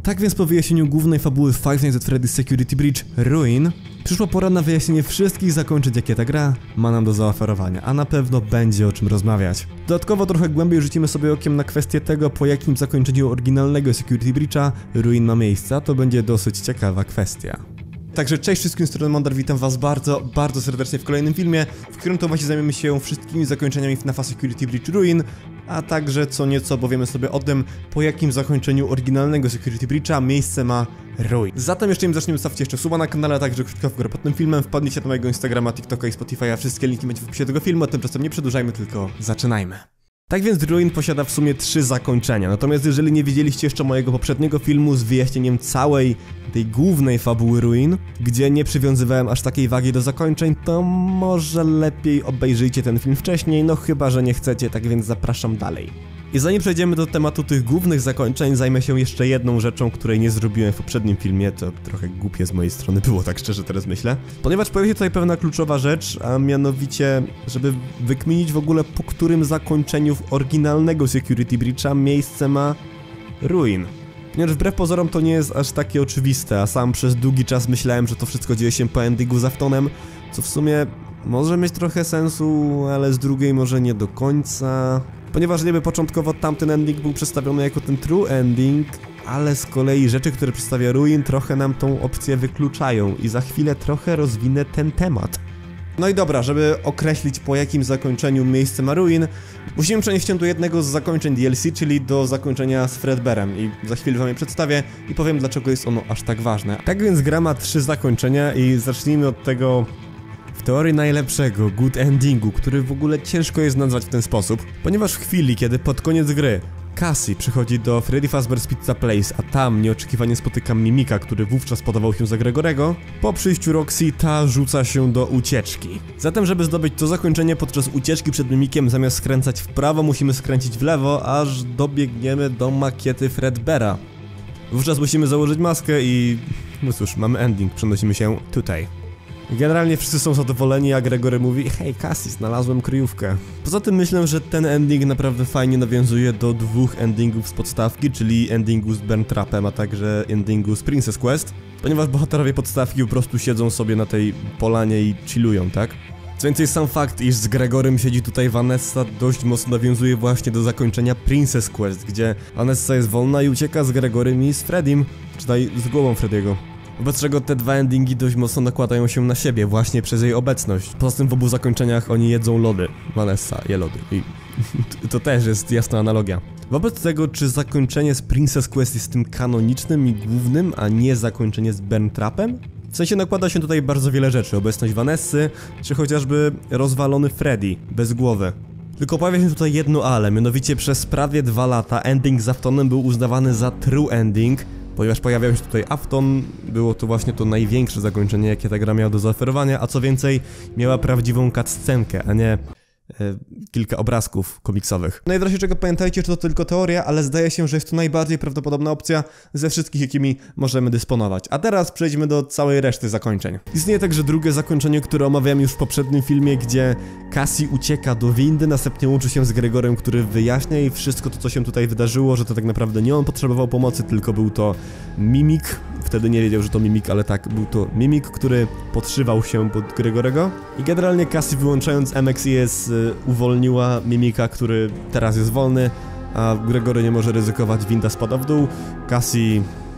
Tak więc po wyjaśnieniu głównej fabuły Five Nights at Freddy's Security Breach Ruin, przyszła pora na wyjaśnienie wszystkich zakończeń, jakie ta gra ma nam do zaoferowania, a na pewno będzie o czym rozmawiać. Dodatkowo trochę głębiej rzucimy sobie okiem na kwestię tego, po jakim zakończeniu oryginalnego Security Breacha Ruin ma miejsce, a to będzie dosyć ciekawa kwestia. Także cześć wszystkim, z strony Mondar, witam was bardzo serdecznie w kolejnym filmie, w którym to właśnie zajmiemy się wszystkimi zakończeniami FNAF Security Breach Ruin, a także co nieco powiemy sobie o tym, po jakim zakończeniu oryginalnego Security Breacha miejsce ma Ruin. Zatem jeszcze nim zaczniemy, stawcie jeszcze suba na kanale, a także kciuka w górę pod tym filmem, wpadnijcie na mojego Instagrama, TikToka i Spotify'a, wszystkie linki macie w opisie tego filmu, a tymczasem nie przedłużajmy, tylko zaczynajmy. Tak więc Ruin posiada w sumie 3 zakończenia, natomiast jeżeli nie widzieliście jeszcze mojego poprzedniego filmu z wyjaśnieniem całej tej głównej fabuły Ruin, gdzie nie przywiązywałem aż takiej wagi do zakończeń, to może lepiej obejrzyjcie ten film wcześniej, no chyba że nie chcecie, tak więc zapraszam dalej. I zanim przejdziemy do tematu tych głównych zakończeń, zajmę się jeszcze jedną rzeczą, której nie zrobiłem w poprzednim filmie, to trochę głupie z mojej strony było, tak szczerze teraz myślę. Ponieważ pojawia się tutaj pewna kluczowa rzecz, a mianowicie, żeby wykminić w ogóle, po którym zakończeniu oryginalnego Security Breacha miejsce ma Ruin. Ponieważ wbrew pozorom to nie jest aż takie oczywiste, a sam przez długi czas myślałem, że to wszystko dzieje się po endingu z Aftonem, co w sumie może mieć trochę sensu, ale z drugiej może nie do końca. Ponieważ niby początkowo tamten ending był przedstawiony jako ten true ending, ale z kolei rzeczy, które przedstawia Ruin, trochę nam tą opcję wykluczają i za chwilę trochę rozwinę ten temat. No i dobra, żeby określić, po jakim zakończeniu miejsce ma Ruin, musimy przenieść się do jednego z zakończeń DLC, czyli do zakończenia z Fredbearem, i za chwilę wam je przedstawię i powiem, dlaczego jest ono aż tak ważne. Tak więc gra ma 3 zakończenia i zacznijmy od tego w teorii najlepszego good endingu, który w ogóle ciężko jest nazwać w ten sposób, ponieważ w chwili, kiedy pod koniec gry Cassie przychodzi do Freddy Fazbear's Pizza Place, a tam nieoczekiwanie spotyka Mimika, który wówczas podawał się za Gregorego, po przyjściu Roxy ta rzuca się do ucieczki. Zatem, żeby zdobyć to zakończenie, podczas ucieczki przed Mimikiem zamiast skręcać w prawo, musimy skręcić w lewo, aż dobiegniemy do makiety Fredbeara. Wówczas musimy założyć maskę i no cóż, mamy ending, przenosimy się tutaj. Generalnie wszyscy są zadowoleni, a Gregory mówi: hej Cassie, znalazłem kryjówkę. Poza tym myślę, że ten ending naprawdę fajnie nawiązuje do 2 endingów z podstawki, czyli endingu z Burn Trapem, a także endingu z Princess Quest, ponieważ bohaterowie podstawki po prostu siedzą sobie na tej polanie i chillują, tak? Co więcej, sam fakt, iż z Gregorym siedzi tutaj Vanessa, dość mocno nawiązuje właśnie do zakończenia Princess Quest, gdzie Vanessa jest wolna i ucieka z Gregorym i z Freddym, czy tutaj z głową Freddy'ego. Wobec czego te 2 endingi dość mocno nakładają się na siebie właśnie przez jej obecność. Poza tym w obu zakończeniach oni jedzą lody. Vanessa je lody i to też jest jasna analogia. Wobec tego, czy zakończenie z Princess Quest jest tym kanonicznym i głównym, a nie zakończenie z Burn Trapem? W sensie nakłada się tutaj bardzo wiele rzeczy, obecność Vanessy, czy chociażby rozwalony Freddy, bez głowy. Tylko pojawia się tutaj jedno ale, mianowicie przez prawie 2 lata ending z Aftonem był uznawany za true ending, ponieważ pojawiał się tutaj Afton, było to właśnie to największe zakończenie, jakie ta gra miała do zaoferowania, a co więcej, miała prawdziwą cutscenkę, a nie kilka obrazków komiksowych. No i w razie czego pamiętajcie, że to tylko teoria, ale zdaje się, że jest to najbardziej prawdopodobna opcja ze wszystkich, jakimi możemy dysponować. A teraz przejdźmy do całej reszty zakończeń. Istnieje także drugie zakończenie, które omawiałem już w poprzednim filmie, gdzie Cassie ucieka do windy, następnie łączy się z Gregorem, który wyjaśnia jej wszystko to, co się tutaj wydarzyło, że to tak naprawdę nie on potrzebował pomocy, tylko był to Mimik. Wtedy nie wiedział, że to Mimik, ale tak, był to Mimik, który podszywał się pod Gregorego. I generalnie Cassie, wyłączając MXIS, uwolniła Mimika, który teraz jest wolny, a Gregory nie może ryzykować, winda spada w dół. Cassie,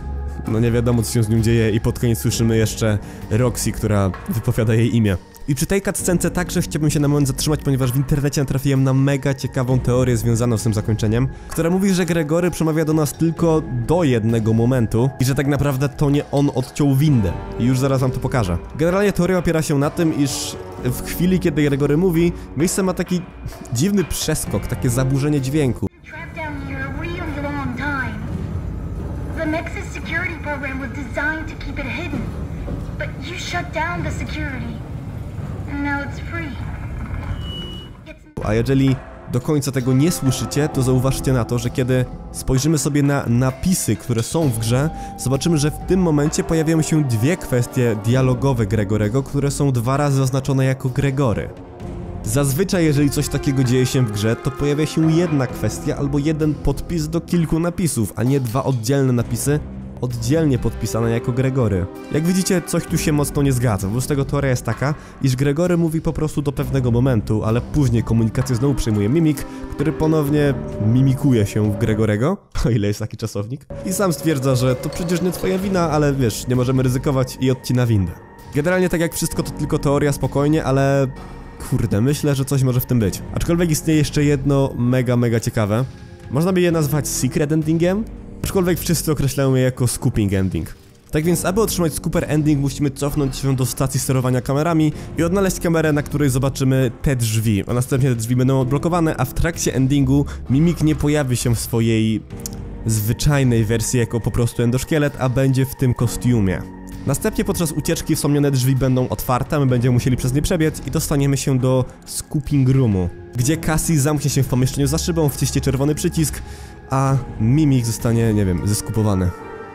no nie wiadomo, co się z nią dzieje, i pod koniec słyszymy jeszcze Roxy, która wypowiada jej imię. I przy tej cutscence także chciałbym się na moment zatrzymać, ponieważ w internecie natrafiłem na mega ciekawą teorię związaną z tym zakończeniem, która mówi, że Gregory przemawia do nas tylko do jednego momentu i że tak naprawdę to nie on odciął windę. I już zaraz wam to pokażę. Generalnie teoria opiera się na tym, iż w chwili, kiedy Gregory mówi, miejsce ma taki dziwny przeskok, takie zaburzenie dźwięku. A jeżeli do końca tego nie słyszycie, to zauważcie na to, że kiedy spojrzymy sobie na napisy, które są w grze, zobaczymy, że w tym momencie pojawiają się 2 kwestie dialogowe Gregorego, które są 2 razy oznaczone jako Gregory. Zazwyczaj, jeżeli coś takiego dzieje się w grze, to pojawia się jedna kwestia albo jeden podpis do kilku napisów, a nie 2 oddzielne napisy, oddzielnie podpisane jako Gregory. Jak widzicie, coś tu się mocno nie zgadza, bo z tego teoria jest taka, iż Gregory mówi po prostu do pewnego momentu, ale później komunikację znowu przejmuje Mimik, który ponownie mimikuje się w Gregorego, o ile jest taki czasownik, i sam stwierdza, że to przecież nie twoja wina, ale wiesz, nie możemy ryzykować i odcina windę. Generalnie tak jak wszystko to tylko teoria, spokojnie, ale kurde, myślę, że coś może w tym być. Aczkolwiek istnieje jeszcze jedno mega ciekawe. Można by je nazwać secret endingiem, aczkolwiek wszyscy określają je jako scooping ending. Tak więc, aby otrzymać scooper ending, musimy cofnąć się do stacji sterowania kamerami i odnaleźć kamerę, na której zobaczymy te drzwi, a następnie te drzwi będą odblokowane, a w trakcie endingu Mimik nie pojawi się w swojej zwyczajnej wersji jako po prostu endoszkielet, a będzie w tym kostiumie. Następnie podczas ucieczki wspomniane drzwi będą otwarte, my będziemy musieli przez nie przebiec i dostaniemy się do scooping roomu, gdzie Cassie zamknie się w pomieszczeniu za szybą, wciśnie czerwony przycisk, a Mimik zostanie, nie wiem, zeskupowany.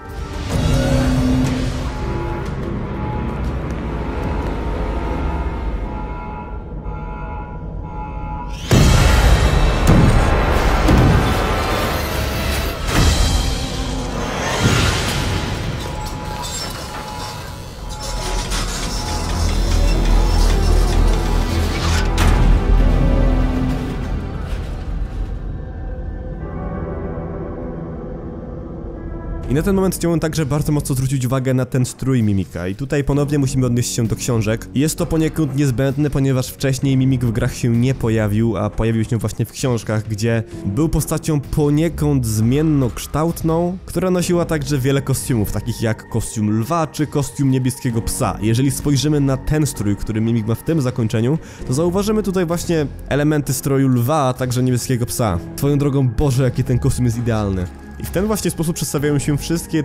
I na ten moment chciałbym także bardzo mocno zwrócić uwagę na ten strój Mimika i tutaj ponownie musimy odnieść się do książek. Jest to poniekąd niezbędne, ponieważ wcześniej Mimik w grach się nie pojawił, a pojawił się właśnie w książkach, gdzie był postacią poniekąd zmiennokształtną, która nosiła także wiele kostiumów, takich jak kostium lwa czy kostium niebieskiego psa. Jeżeli spojrzymy na ten strój, który Mimik ma w tym zakończeniu, to zauważymy tutaj właśnie elementy stroju lwa, a także niebieskiego psa. Twoją drogą, Boże, jaki ten kostium jest idealny. I w ten właśnie sposób przedstawiają się wszystkie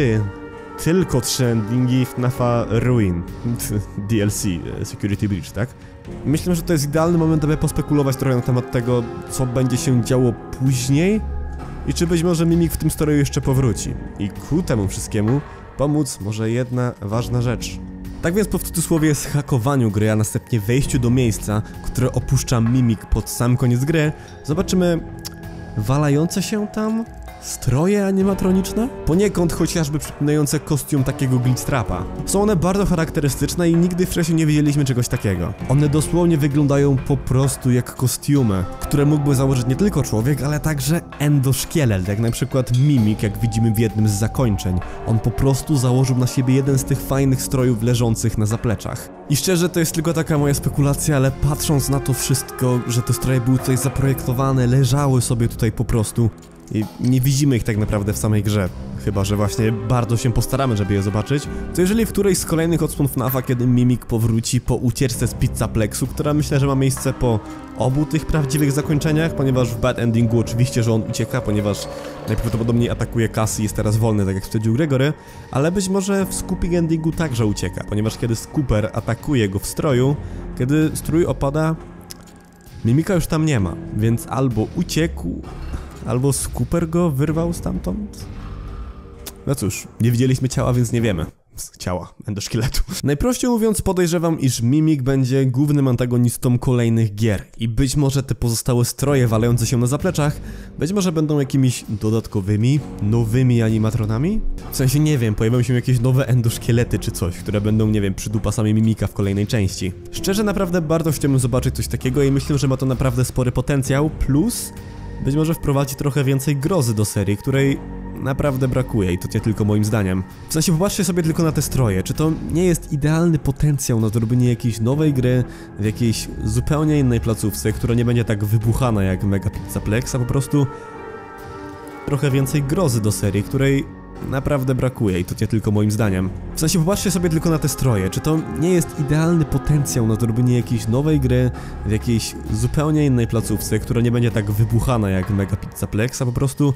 tylko trzy endingi FNAF-a Ruin, DLC, Security Breach, tak? Myślę, że to jest idealny moment, aby pospekulować trochę na temat tego, co będzie się działo później i czy być może Mimik w tym stroju jeszcze powróci. I ku temu wszystkiemu pomóc może jedna ważna rzecz. Tak więc po w cudzysłowie zhakowaniu gry, a następnie wejściu do miejsca, które opuszcza Mimik pod sam koniec gry, zobaczymy walające się tam stroje animatroniczne? Poniekąd chociażby przypominające kostium takiego glitchtrapa. Są one bardzo charakterystyczne i nigdy wcześniej nie widzieliśmy czegoś takiego. One dosłownie wyglądają po prostu jak kostiumy, które mógłby założyć nie tylko człowiek, ale także endoszkielet, jak na przykład Mimik, jak widzimy w jednym z zakończeń. On po prostu założył na siebie jeden z tych fajnych strojów leżących na zapleczach. I szczerze, to jest tylko taka moja spekulacja, ale patrząc na to wszystko, że te stroje były tutaj zaprojektowane, leżały sobie tutaj po prostu i nie widzimy ich tak naprawdę w samej grze, chyba że właśnie bardzo się postaramy, żeby je zobaczyć, to jeżeli w którejś z kolejnych odsłon FNAF-a, kiedy Mimik powróci po ucieczce z Pizzaplexu, która myślę, że ma miejsce po obu tych prawdziwych zakończeniach, ponieważ w bad endingu oczywiście, że on ucieka, ponieważ najprawdopodobniej atakuje Cassie i jest teraz wolny, tak jak stwierdził Gregory, ale być może w scooping endingu także ucieka, ponieważ kiedy Scooper atakuje go w stroju, kiedy strój opada, Mimika już tam nie ma, więc albo uciekł, albo Scooper go wyrwał stamtąd? No cóż, nie widzieliśmy ciała, więc nie wiemy. Ciała, endoszkieletu. Najprościej mówiąc, podejrzewam, iż Mimik będzie głównym antagonistą kolejnych gier. I być może te pozostałe stroje walające się na zapleczach, być może będą jakimiś dodatkowymi, nowymi animatronami? W sensie, nie wiem, pojawią się jakieś nowe endoszkielety czy coś, które będą, nie wiem, przydupasami Mimika w kolejnej części. Szczerze, naprawdę bardzo chciałbym zobaczyć coś takiego i myślę, że ma to naprawdę spory potencjał, plus być może wprowadzi trochę więcej grozy do serii, której naprawdę brakuje i to nie tylko moim zdaniem. W sensie, popatrzcie sobie tylko na te stroje, czy to nie jest idealny potencjał na zrobienie jakiejś nowej gry w jakiejś zupełnie innej placówce, która nie będzie tak wybuchana jak Mega Pizzaplex, a po prostu trochę więcej grozy do serii, której naprawdę brakuje i to nie tylko moim zdaniem. W sensie, popatrzcie sobie tylko na te stroje, czy to nie jest idealny potencjał na zrobienie jakiejś nowej gry w jakiejś zupełnie innej placówce, która nie będzie tak wybuchana jak Mega Pizzaplex, a po prostu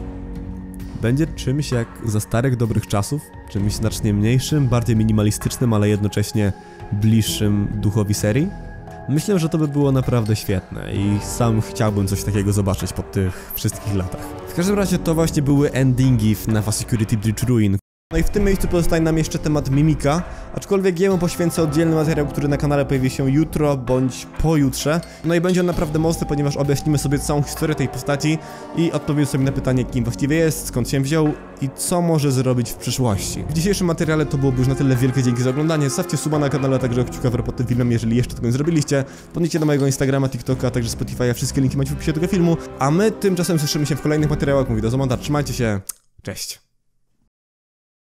będzie czymś jak za starych dobrych czasów, czymś znacznie mniejszym, bardziej minimalistycznym, ale jednocześnie bliższym duchowi serii. Myślę, że to by było naprawdę świetne i sam chciałbym coś takiego zobaczyć po tych wszystkich latach. W każdym razie to właśnie były endingi w FNAF Security Breach Ruin, No i w tym miejscu pozostaje nam jeszcze temat Mimika, aczkolwiek jemu poświęcę oddzielny materiał, który na kanale pojawi się jutro bądź pojutrze. No i będzie on naprawdę mocny, ponieważ objaśnimy sobie całą historię tej postaci i odpowiemy sobie na pytanie, kim właściwie jest, skąd się wziął i co może zrobić w przyszłości. W dzisiejszym materiale to byłoby już na tyle. Wielkie dzięki za oglądanie, stawcie suba na kanale, a także kciuka w górę pod tym filmem, jeżeli jeszcze tego nie zrobiliście. Podnieście do mojego Instagrama, TikToka, a także Spotify'a, wszystkie linki macie w opisie tego filmu, a my tymczasem słyszymy się w kolejnych materiałach. Mówię do zobaczenia, trzymajcie się, cześć!